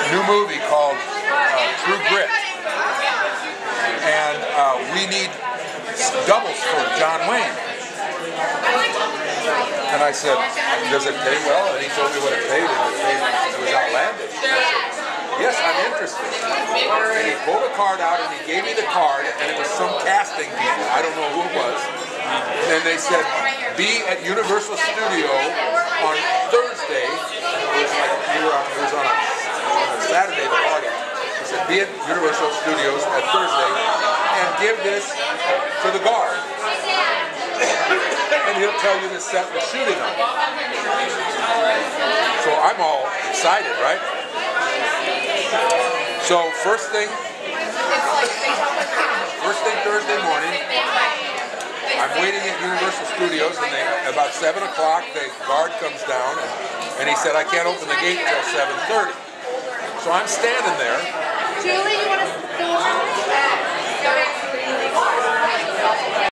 new movie called True Grit, and we need doubles for John Wayne. And I said, does it pay well? And he told me what it paid. It was outlandish. I said, yes, I'm interested. And he pulled a card out and he gave me the card, and it was some casting people. I don't know who it was. And they said, be at Universal Studio on Thursday. It was on a Saturday, the party. He said, be at Universal Studios at Thursday and give this to the guard. And he'll tell you the set we're shooting on. So I'm all excited, right? So first thing Thursday morning, I'm waiting at Universal Studios, and about 7 o'clock, the guard comes down, and he said, I can't open the gate until 7:30. So I'm standing there,